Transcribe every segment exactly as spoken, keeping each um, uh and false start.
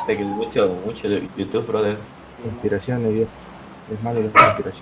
De que mucho, mucho de YouTube, brother. Conspiraciones, viejo. Es malo la conspiración.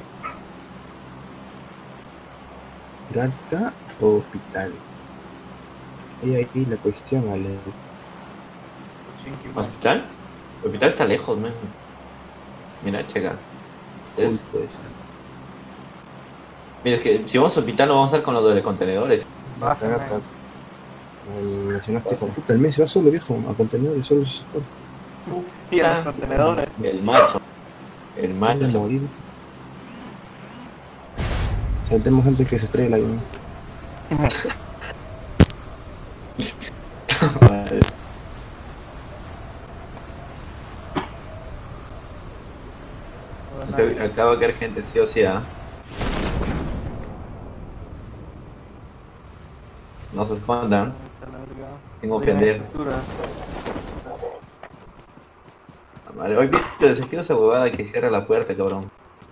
¿Galca o hospital? Y ahí la cuestión, Ale. ¿Hospital? El hospital está lejos, man. Mira, checa. Full Es- puede ser. Mira, es que si vamos al hospital no vamos a estar con lo de los contenedores. Gata, gata. Me mencionaste con puta, el mes se va solo, viejo, a contenedores, solo. solo. Sí, a los contenedores. El macho. El Voy a macho. morir. Saltemos antes que se estrelle el avión. Madre. Acá- Acaba de caer gente, sí o sí, ¿ah? No se escondan. Tengo que ofender. Vale, hoy viste, desactivo esa huevada que cierra la puerta, cabrón.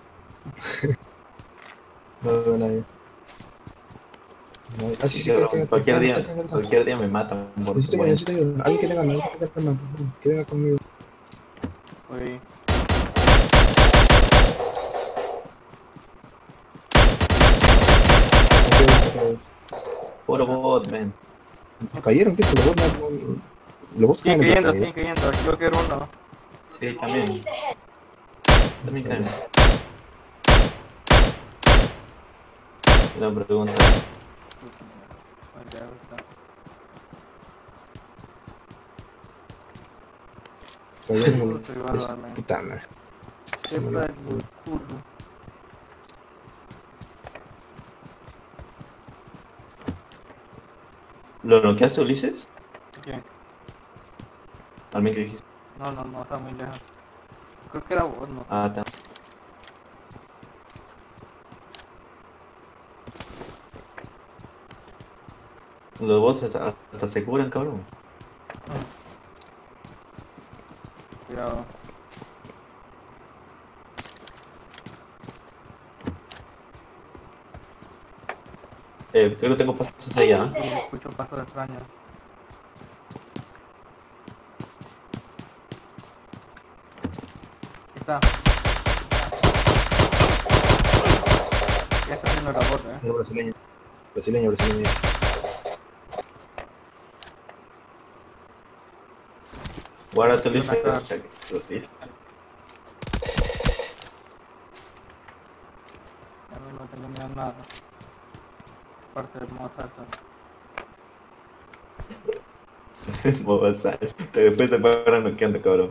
No veo a nadie. Nadie. Ah, sí, sí, Cabrón, quédate, cualquier quédate, día, quédate, quédate. cualquier día me matan por Necesito ayuda, buen. necesito ayuda. Alguien que tenga arma, alguien que tenga arma, por favor. Que venga conmigo. Uy, Puro bot, man. Cayeron, ¿qué? Los bots no, no- los bots sigue caen en cayendo, pantalla. sigue cayendo. Creo que era uno. Sí, también. También también. Una pregunta. Cayeron. Estoy bárbaro, Puta madre. ¿qué tal el puto? ¿Lo noqueaste, Ulises? ¿Qué? Al menos que dijiste. No, no, no, está muy lejos. Creo que era vos, no. Ah, está. Los bots hasta, hasta se curan, cabrón. Cuidado. Eh, creo que tengo pasos allá. Sí, escucho pasos extraños. Ahí está. Ya está haciendo la bota, eh. Es brasileño. Brasileño, brasileño. Guárdate, Ulises. Una Ulises. A mí no tengo miedo a nada. Aparte de Mozart. Bobasal. Después te paran noqueando, cabrón.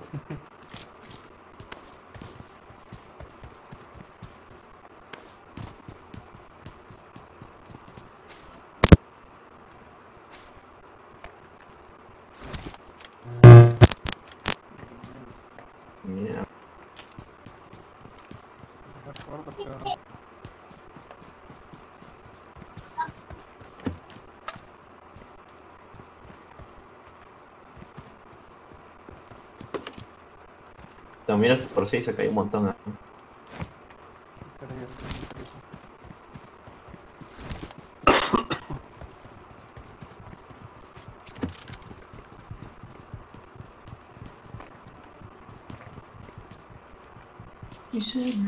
Mira. No, mira, por si se cae un montón. ¿Ah? You should.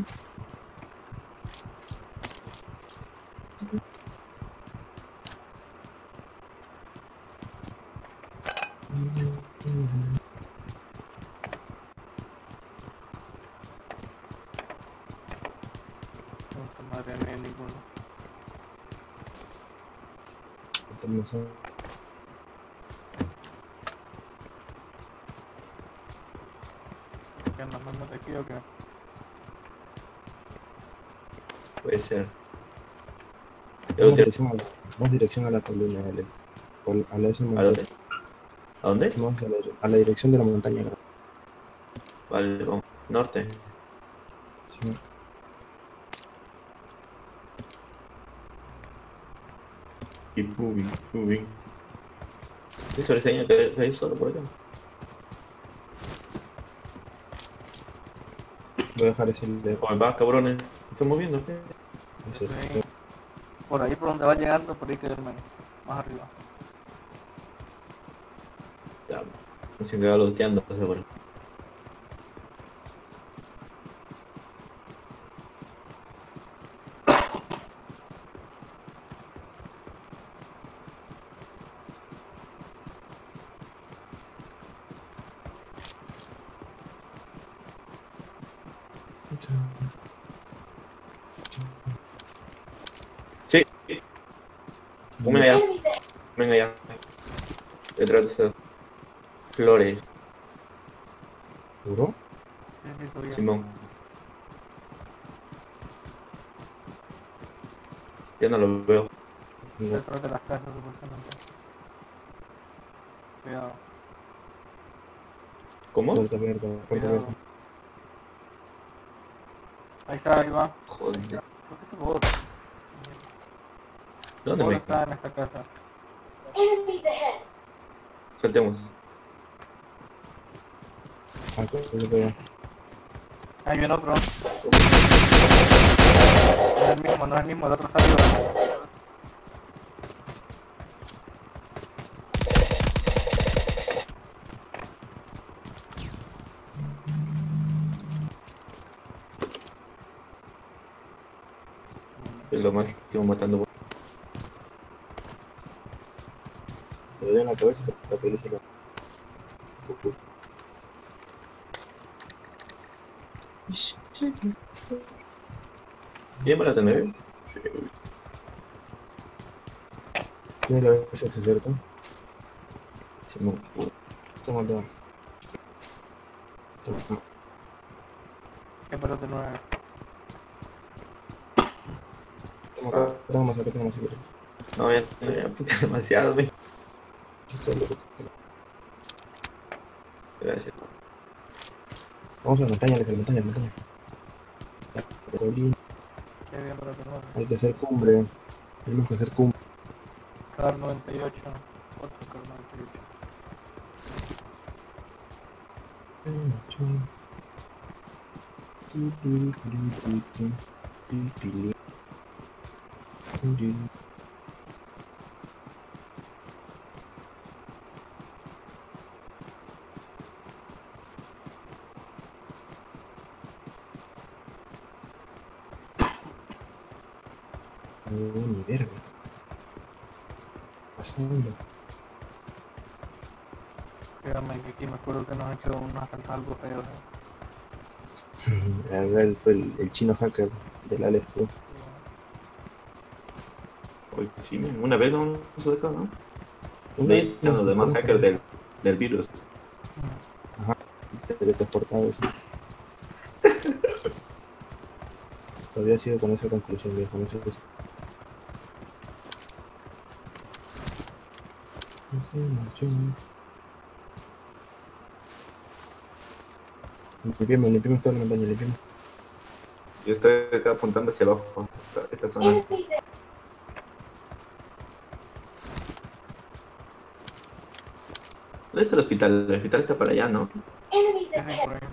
No, madre mía, ninguno. Estamos a- ¿Qué andas mandando aquí o qué? Puede ser. Vamos dirección a la, vamos dirección a la colina, vale. Por- A la, esa ¿A montaña. dónde? ¿A dónde? Vamos a la, a la dirección de la montaña. Vale, vamos. Norte. Sí. Keep moving, keep moving. ¿Qué sobreseña que hay solo por acá? Voy a dejar ese de. ¿Cómo va, cabrones? ¿Me estoy moviendo? ¿Qué? ese- Sí. Por ahí por donde va llegando, por ahí que más arriba. Ya. Se quedó looteando, seguro. Sí. Venga allá. Venga allá. Detrás de esas flores. ¿Seguro? Sí, sí, subí. Simón. Ya no lo veo. No. Detrás de las casas, supuestamente. Cuidado. ¿Cómo? Puerta abierta, puerta Cuidado. abierta. Ahí está, ahí va. Joder. ¿Por qué se bot? ¿Dónde Bot me? está en esta casa. Saltemos. Ah, está, está, está, está. Ahí viene otro. No es el mismo, no es el mismo, el otro está arriba. Es lo más que estamos matando. Le doy en la cabeza para que le se lo... ¿Bien para tener? Sí. Tiene la cabeza, ¿es cierto? Simón. Toma, toma. Toma. ¿Qué pelota nueve? Toma, acá tengo más, acá tengo más. Si quieres. No, ya, ya, puta, demasiado, me. Esto es lo que te- Gracias. Vamos a la montaña, a la montaña, a la montaña. La colina. Qué bien pelota nueve. Hay que hacer cumbre. Tenemos que hacer cumbre. Car noventa y ocho. Otro Car noventa y ocho. No, ni verga. Pasando. Créame que aquí me acuerdo que nos han hecho unos asaltos algo feos. ¿Eh? Acá él fue el, el chino hacker del Alex Pro. Hoy sí, men, una vez no se acá, ¿no? Una De vez ahí están los nos demás tocó hackers del, del virus. teletransportado eso. Todavía sigo con esa conclusión, viejo. No sé qué. No sé, marchó. Limpiemos, limpiemos toda la montaña, limpiemos. Yo estoy acá apuntando hacia abajo, esta, esta zona. ¿Dónde está el hospital? El hospital está para allá, ¿no? Sí, sí, por ahí.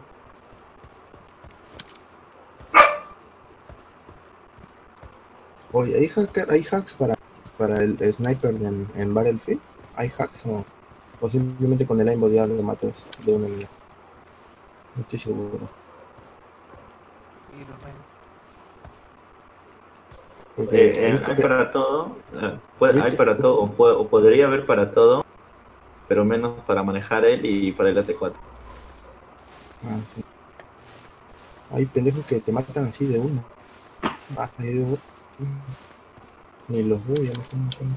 Oye, ¿hay, hacker, ¿hay hacks para, para el sniper de en, en Battlefield? ¿Hay hacks o, o simplemente con el aimbot ya lo matas de una vez? No estoy seguro. Y los reyes. Porque Eh, he eh, visto hay que... para todo, eh, puede- hay ¿Viste? para todo, o, puede- o podría haber para todo, pero menos para manejar él y para el A T cuatro. Ah, sí. Hay pendejos que te matan así de una. Ah, ahí de una. Ni los veo, ya me están matando.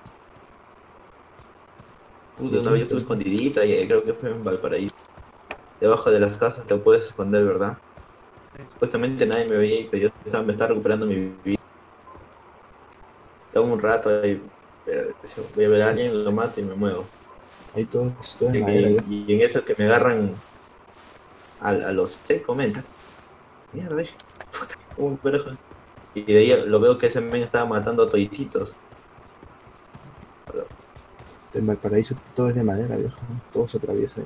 Puta, una vez yo estuve escondidita y eh, creo que fue en Valparaíso. Debajo de las casas te puedes esconder, ¿verdad? Sí. Supuestamente nadie me veía, pero yo estaba, me estaba recuperando mi vida. Estaba un rato ahí, pero decía, voy a ver a alguien, lo mato y me muevo. Ahí todo, es- todo es Y, madera, viejo. y en eso que me agarran a, a los seis comentas. Mierda, dije, puta, ¿cómo carajo? Y de ahí lo veo que ese men estaba matando a todititos. En Valparaíso todo es de madera, viejo. Todo se atraviesa.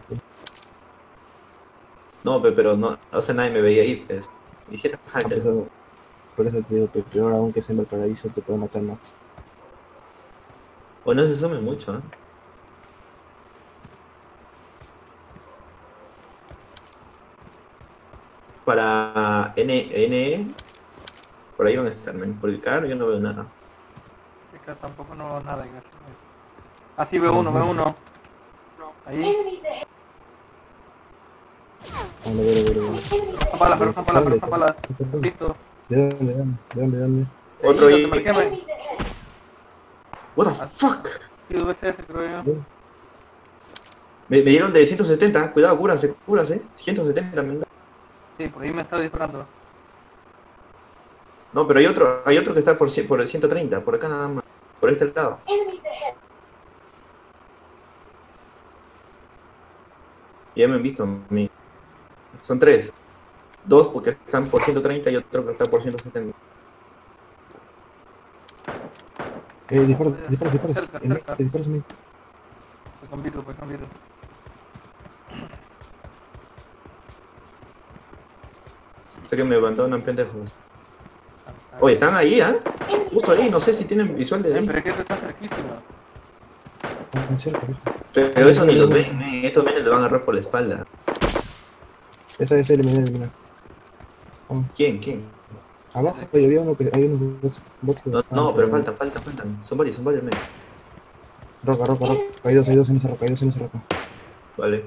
No, pe- pero no, o sea, nadie me veía ahí, pues. Me hicieron Ah, por, hacker. eso, por eso te digo, que peor aún que sea en Valparaíso te puede matar más. O no se sume mucho, ¿eh? para N, N, por ahí van a estar, men. Por el carro yo no veo nada. Es que tampoco no veo nada. Ah, sí, veo uno, veo uno. Ahí. A ver, a ver, a ver. Son balas, pero son balas, pero son balas. Listo. ¿De dónde, de dónde, de dónde, de dónde? Otro Ahí, ahí. te marqué, men. What the fuck? Sí, V C S creo yo. Me, me dieron de ciento setenta, cuidado, cúrase, cúrase. ciento setenta, men. Sí, por ahí me está disparando. No, pero hay otro, hay otro que está por, cien- por el ciento treinta, por acá nada más. Por este lado. Ya me han visto a mí. Son tres. Dos porque están por ciento treinta y otro que está por ciento setenta. Eh, disparos, disparos, disparos. Cerca, En mí, cerca. te disparos en mí. Voy con virus, voy con virus. Sé que me abandonan pendejos. Oye, están ahí, ¿ah? ¿eh? Justo ahí, no sé si tienen visual de Eh, ahí. pero es que esto está cerquísimo. Están cerca, viejo. Pero eso ni los ven, men. Estos menes le van a agarrar por la espalda. Esa es eliminar, eliminar. ¿Quién? ¿Quién? Abajo ahí había uno que hay unos bots, bots que No, estaban no, pero por ahí. faltan, faltan, faltan. Son varios, son varios, men. Roca, roca, roca. Hay dos, hay dos en esa roca, hay dos en esa roca. Vale.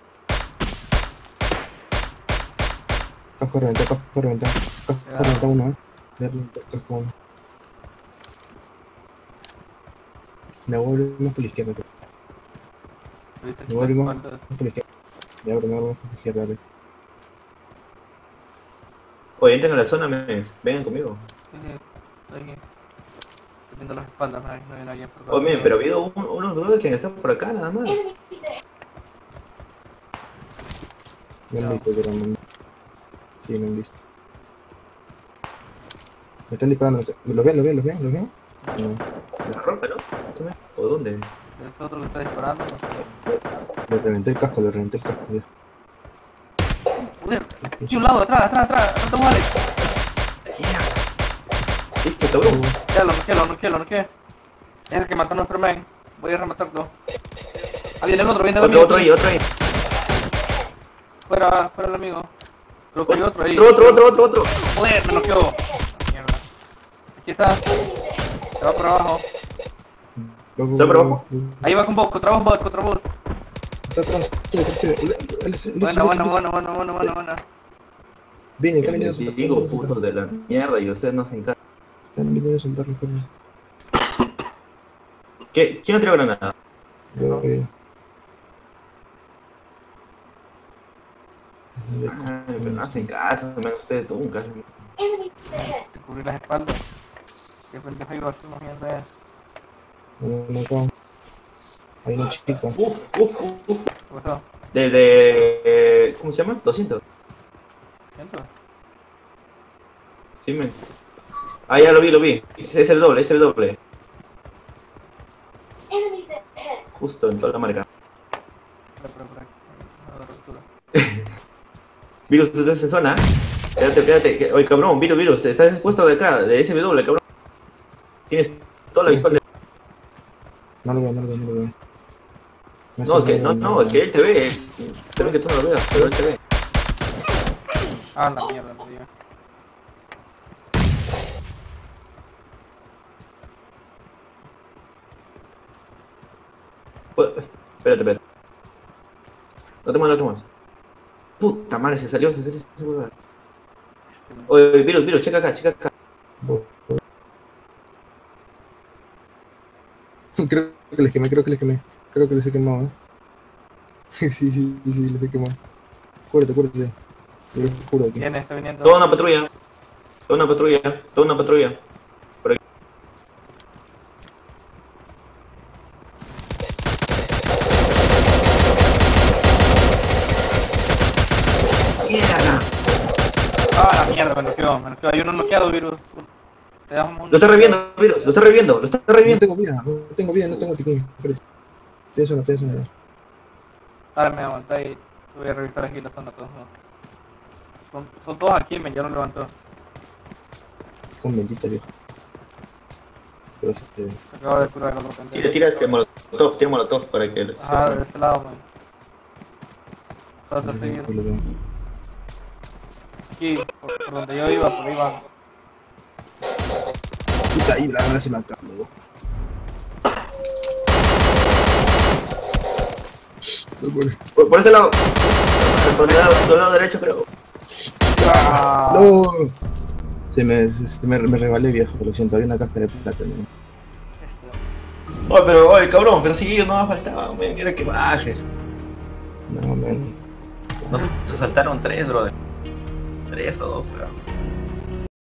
Casco reventado, casco reventado. Casco Ya. reventado uno, eh. Le reventó el casco uno. Me voy a abrir más por la izquierda, pero. Ahorita Me voy a abrir más falta- por la izquierda. Me abro, me abro más por la izquierda, dale. Oye, entren a la zona, men. Vengan conmigo. Sí, sí, estoy aquí. Estoy viendo las espaldas, no hay, no hay nadie por acá. Oye, men, pero ha habido un- unos brothers que están por acá nada más. Me han Ya. visto, pero no. Sí, me han visto. Me están disparando, me están- ¿los ven, los ven, los ven, los ven? No. La ropa, ¿no? ¿O dónde? Es otro que está disparando, no sé. Le reventé el casco, le reventé el casco, ya. Joder, aquí un lado, atrás, atrás, atrás, atrás te mueres. ¿Viste, cabrón? Noquealo, noquealo, noquealo, noquealo. Es el que mató a nuestro man. Voy a rematarlo. Ah, viene el otro, viene el Otro, amigo. otro ahí, otro ahí. Fuera, fuera el amigo. Creo que hay otro ahí. Otro, otro, otro, otro, otro. Joder, me noqueó. Mierda. Aquí está. Se va por abajo. Loco, ¿Está por abajo? Ahí va con vos, contra vos, vos, contra vos. Está atrás, tuyo, atrás, tuyo. Él- él es- él es- Buena, él es- buena, él es- buena, buena, buena, buena, buena. Viene, Que están viniendo a les soltar. digo, Están putos de la mierda, y ustedes no hacen caso. viniendo a soltar los perros. ¿Qué? ¿Quién no trae granada? Yo, eh, Ay, pero no hacen caso, menos ustedes nunca hacen. Te cubrí las espaldas. Qué pendejo iba a hacer una mierda. no, no, no. Hay una chica. Uf, uf, uf, uf. ¿Qué pasó? Desde... ¿Cómo se llama? doscientos. ¿Siento? Sí, men. Ah, ya lo vi, lo vi. Es el doble, es el doble. Justo en toda la marca. Por por por aquí. A la ruptura. Virus, tú estás en zona. Quédate, quédate. que- Oye, cabrón, Virus, Virus, estás expuesto de acá, de S W, cabrón. Tienes toda la visual de... No lo veo, no lo veo, no lo veo. No, que, no, no, es que él te ve. Te ve que tú no lo veas, pero él te ve. Ah, la mierda, me diga. Pues, espérate, espérate. No te muevas, no te muevas. Puta madre, se salió, se salió, se salió. Oye, Virus, Virus, checa acá, checa acá. Creo que les quemé, creo que les quemé. Creo que les he quemado, eh. Sí, sí, sí, sí, les he quemado. Cúrate, cúrate. Yo curo aquí. Viene, está viniendo. Toda una patrulla. Toda una patrulla, toda una patrulla. Por aquí. ¡Mierda! Ah, la mierda, me noqueó, me noqueó. Hay uno noqueado, virus. Te damos un... Lo está reviendo, Virus, lo está reviendo, lo está No reviendo. tengo vida, no tengo vida, no tengo tiquín. Espérate. Tienes una, tienes una. Ahora me aguanta y voy a revisar aquí la zona todos. ¿No? Son, son todos aquí, men, ya lo levantó. Con bendita vieja. Pero sí, eh, Se acaba de curar el otro pendejo. Tira, tira este molotov, tira molotov para que... Ajá, de este lado, man. Vas a seguir. no lo veo. Aquí, por, por donde yo iba, por ahí van. Puta, ahí la verdad se me acaba, ¿no? No, por- Por, por ese lado. Por el lado, por el lado derecho, creo. ¡Ah! ¡No! Se me, se me, me rebalé, viejo, lo siento, había una cáscara de plata, ¿no? Este, Oye, pero, oye, cabrón, pero sí, no me faltaba, me quiero que bajes. No, man. Nos saltaron tres, brother. Tres o dos, creo.